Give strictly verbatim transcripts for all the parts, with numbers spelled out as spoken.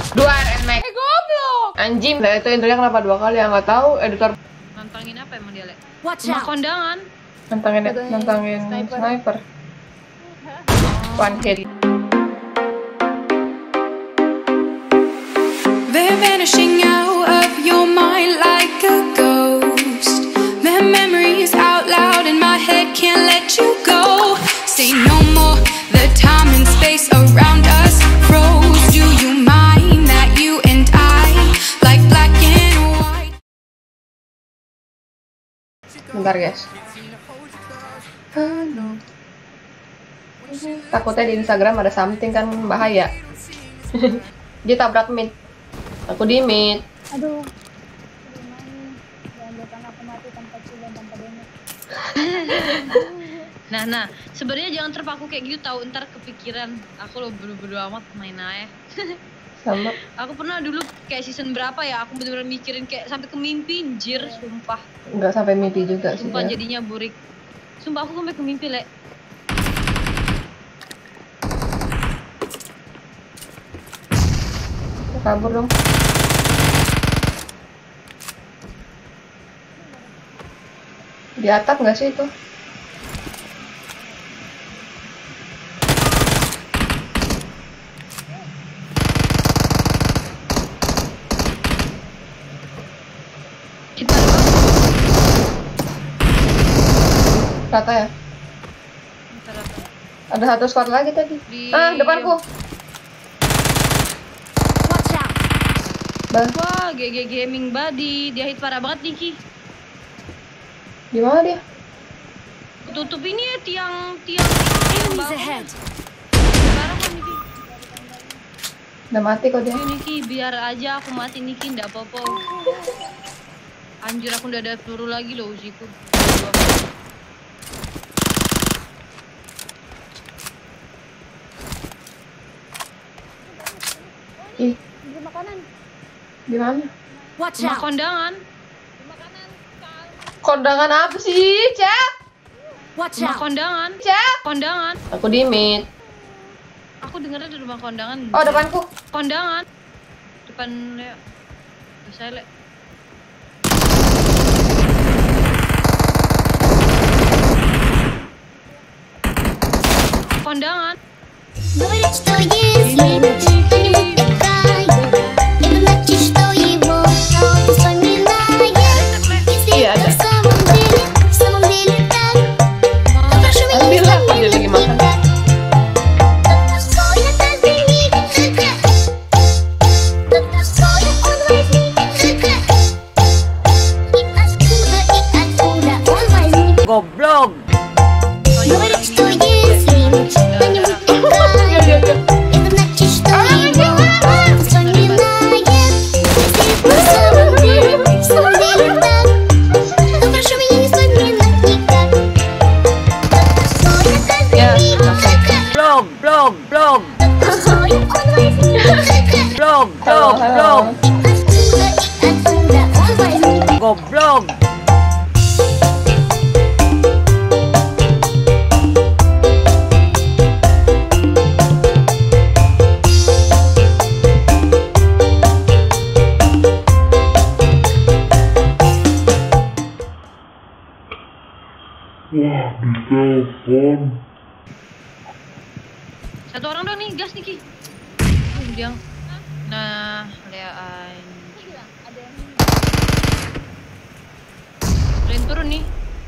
Dua R N Max. Eh goblok. Anjing, nah itu intronya kenapa dua kali ya? Nggak tahu, editor. Nantangin apa emang dia, Le? Rumah kondangan. Nantangin, nantangin sniper. sniper. One hit. They're vanishing out of your mind like a ghost. Their memories out loud in my head, can't let you go. Say no more, the time and space around us froze. Do you mind that you and I like black and white? Bentar guys. Halo. Takutnya di Instagram ada something kan bahaya. Dia tabrak mid. Aku di mid. Aduh. Jangan aku mati tanpa cilen, tanpa damage. Nah, nah, sebenarnya jangan terpaku kayak gitu, tahu ntar kepikiran. Aku lo bodo-bodo amat main aja. Sama. Aku pernah dulu kayak season berapa ya, aku bener-bener mikirin kayak sampai ke mimpi, anjir, sumpah. Enggak sampai mimpi juga sih. Sumpah ya. jadinya burik. Sumpah aku sampai ke mimpi, Le. Kabur dong. Di atap nggak sih itu? Kita Rata ya? Ada satu squad lagi tadi. Di... Ah, depanku. Watch out. Bah, Wah, G G Gaming Body, dia hit parah banget Niki. di mana dia? Ketutup ini ya tiang tiang Enemies ahead. Parah kan Niki. Udah mati kok dia. Ayo Niki, biar aja aku mati Niki, ndak apa-apa. Anjir, aku udah ada peluru lagi loh usiku. Ih, Di makanan. di mana? Watch Rumah out. kondangan. Kondangan apa sih, Cak? Watch Rumah out. kondangan. Cak? Kondangan. Aku di mid. Aku dengarnya di rumah kondangan. Oh, depanku. Kondangan. Depan ya. Bisa, Le. Kondangan. Говорит, что если не выпивает, это значит, что его вспоминает. Если Iya, это ada. в самом деле, в самом деле так, то прошу меня не Alhamdulillah, kok dia lagi вспоминать makan. никак. Тот, кто стоит, возьмите ха-ха. Тот, кто стоит, он возьмите ха-ха. И откуда, и откуда он возьмет. Goblok. Говорит, что если не выпивает, это значит, что его вспоминает. Если это в самом деле, в самом деле так, то прошу меня не вспоминать никак. Тот, кто стоит, Ya. возьмите ха-ха. Blog, blog, blog, Тот, кто стоит, он возьмет ха-ха. blog, blog, blog. И откуда, и откуда он возьмет. Goblok. Wah, ditelepon. Satu orang dong nih, gas Niki. Oh, dia. Nah, leaan. Ren turun nih.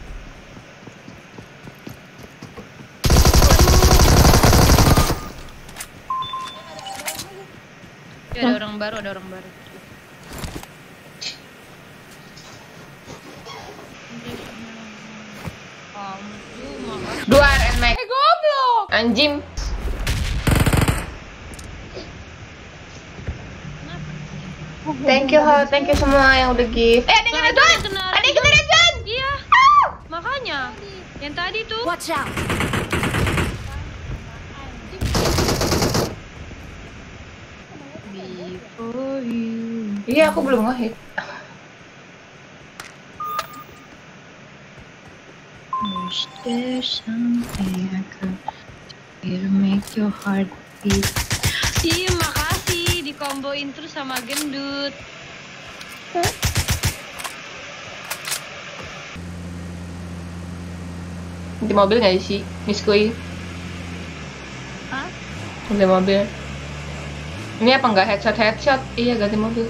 Ya, ada orang baru, ada orang baru. Kamu makasih. Dua R N Max. Eh, goblok. Anjing. Thank you, Ho. Thank you semua yang udah give. Eh, ada yang ada gun. Ada yang ada gun. Iya. Makanya. Yang tadi tuh. Watch out. Before you. Iya, aku belum nge-hit. Wish there's something I could do to make your heart beat. Ih, makasih di komen. dikomboin terus sama gendut. Di mobil nggak sih, Miss Kui? Hah? Ganti mobil. Ini apa nggak headshot headshot? Iya, ganti mobil.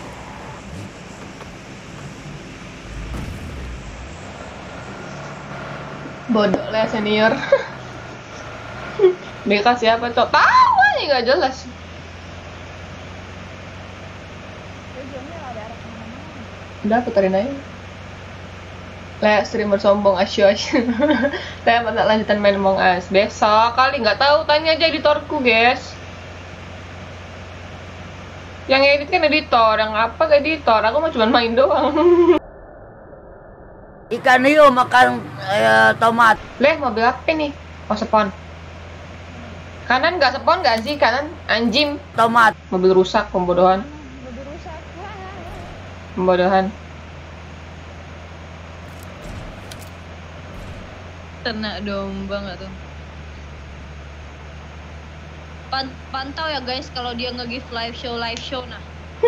Bodoh lah senior. Beka siapa cok? Tahu aja nggak jelas. Udah puterin aja. Le streamer sombong asyo asyo. Saya masa lanjutan main Among Us besok kali, nggak tahu, tanya aja editorku guys. Yang edit kan editor, yang apa editor? Aku mau cuma main doang. Ikan hiu makan eh, tomat. Leh mobil apa nih? Oh sepon. Kanan nggak sepon nggak sih? Kanan anjing. Tomat. Mobil rusak, pembodohan. Pembodohan. Ternak domba nggak tuh? Pan pantau ya guys kalau dia nge-give live show live show nah.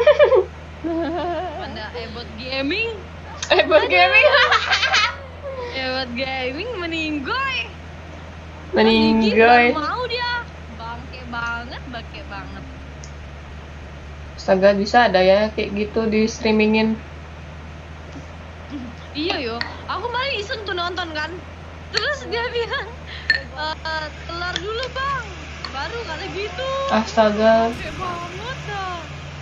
Pada Ebot Gaming. Ebot Gaming. Ebot Gaming meninggoy. Meninggoy. Nggak mau dia. Bangke banget, bangke banget. Astaga, bisa ada ya kayak gitu di streamingin. Iya yo, aku malah iseng tuh nonton kan. Terus dia bilang, e, telur dulu bang, baru kali gitu. Astaga. Kayak banget dah.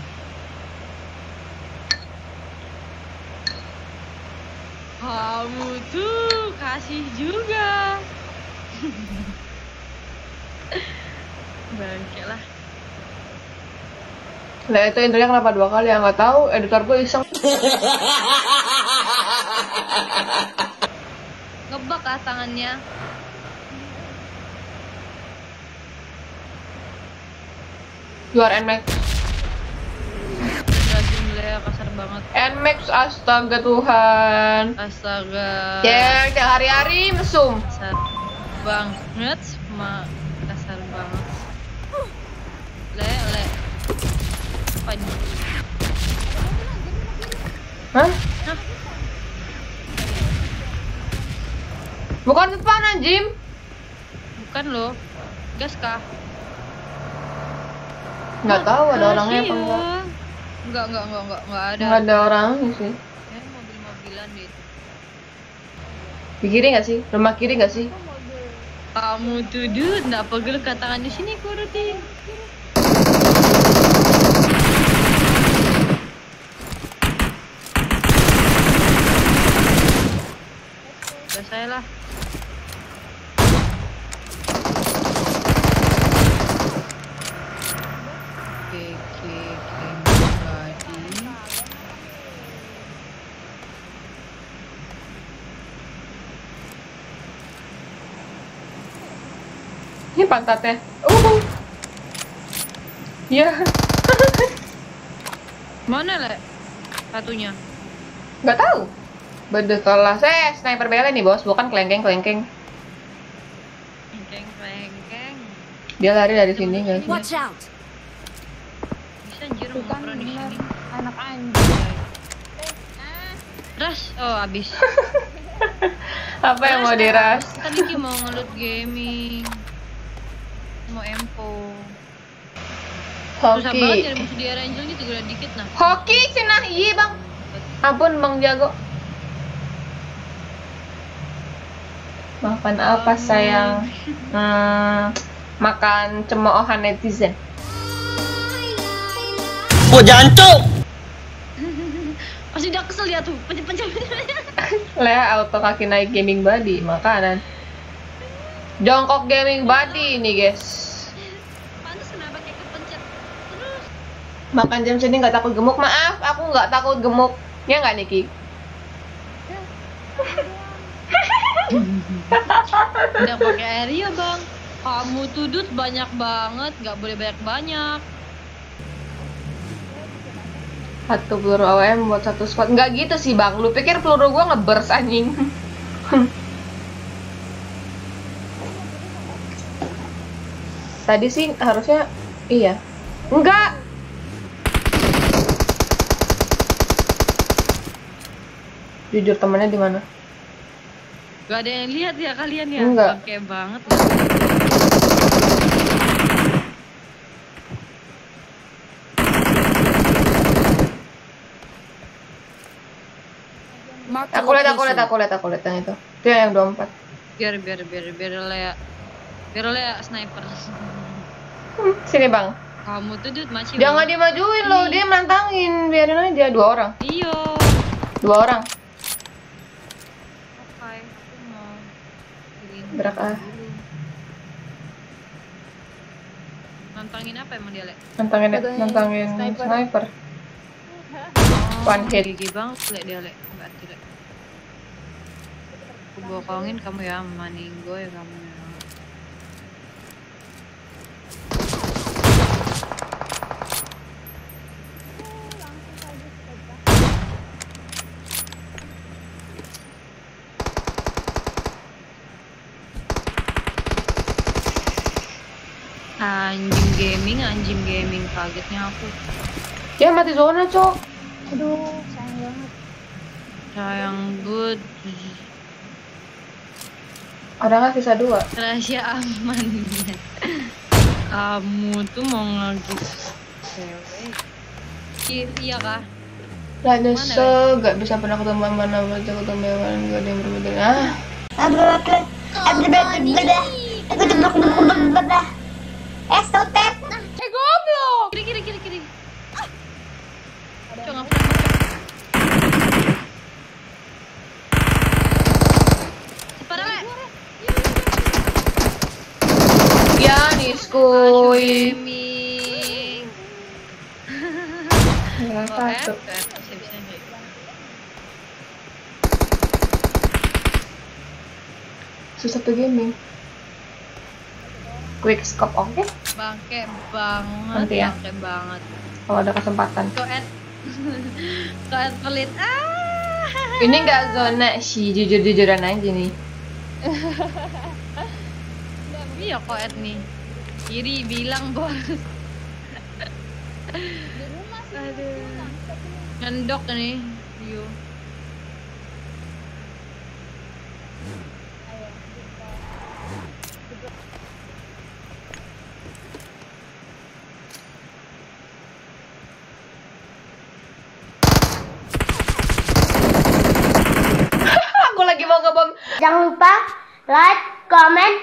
Kamu tuh kasih juga. Bangke lah. Lah itu intronya kenapa dua kali ya? Nggak tahu, editor gue iseng. Ngebak ah tangannya. You are N Max. Brazil kasar banget. N Max, astaga Tuhan. Astaga. Ya, udah hari-hari mesum. Kasar banget, ma kasar banget. Le, le. Apa ini? Hah? Hah? Bukan depan anjim. Bukan loh. Gas kah? Nggak tahu ada Gas orangnya apa iya. enggak. Enggak, enggak, enggak, enggak, enggak ada. Nggak ada orangnya sih. Ya, mobil-mobilan deh itu. Di kiri nggak sih? Rumah kiri nggak sih? Kamu tuh dude, nggak pegel ke tangannya sini kurutin. Udah saya lah. Oke, oke, oke, body. Ini pantatnya. Uh. Ya. Mana le? Satunya. Nggak tahu. Bener kelas. Eh, sniper bela nih bos, bukan kelengkeng-kelengkeng. Keng, keng, keng. Dia lari dari sini nggak sih? Watch out! Bisa anjir ngobrol di sini. Anak anjing. Ras, oh abis. Apa yang mau diras? Tadi Ki mau ngelut gaming. Mau empo. Susah banget Hoki. dari musuh di area Angel ini tinggal dikit nah. Hoki cenah iya bang. Ampun bang jago. Makan apa sayang? Hmm, makan cemoohan netizen. Oh jancuk. Pasti udah kesel ya tuh. Pencet-pencet. Lea auto kaki naik gaming body makanan. Jongkok gaming body ini guys. Pantes kenapa kayak kepencet terus. Makan jam segini nggak takut gemuk? Maaf, aku nggak takut gemuk. Ya nggak Niki? Udah pakai area bang. Kamu tudut banyak banget, nggak boleh banyak-banyak. Satu peluru A W M buat satu squad. Nggak gitu sih bang. Lu pikir peluru gua nge-burst anjing? Tadi sih harusnya iya. Enggak. Jujur temennya di mana? Gak ada yang lihat ya kalian ya? Enggak. Oke banget. Mark the Aku lihat, aku lihat, location. aku lihat, aku lihat yang itu. Itu yang dua puluh empat. Biar biar biar biar Lea biar Lea sniper. Hmm, sini bang. Kamu tuh Dut masih Jangan dimajuin loh, dia nantangin. Biarin aja dua orang. Iyo. Dua orang. Oke, aku mau kirim Gerak ah. dulu. Nantangin apa emang dia, Le? Nantangin, Nantangin nantangin sniper. sniper. One hit. Gigi banget, Le, dia, Le. Enggak tidak. Aku bokongin kamu ya, maninggo ya kamu ya. Anjing gaming, anjing gaming, kagetnya aku. Ya mati zona cok. Aduh, sayang banget. Sayang good. Ada nggak sisa dua? Rahasia aman. Kamu tuh mau ngagis cewek. I- Iya kah? Lah Mana, nyesel, gak bisa pernah ketemu mana baca ketemu yang gak ada yang berbeda. Ah, Kiri kiri kiri kiri. Cok ngapa? Parah Le. ya niskuy. Gaming. Ya, Oh, satu. F, F, bisa-bisa nih. Susah tuh gaming. Quick scope oke? Bangke banget, Nanti ya. bangke banget. Kalau ada kesempatan. Koet, koet pelit. Ah. Ini nggak zona sih, jujur-jujuran aja nih. Iya koet nih. Kiri bilang bos. Aduh. Ngendok nih. Yo. Aku lagi mau ngebom. Jangan lupa like, comment,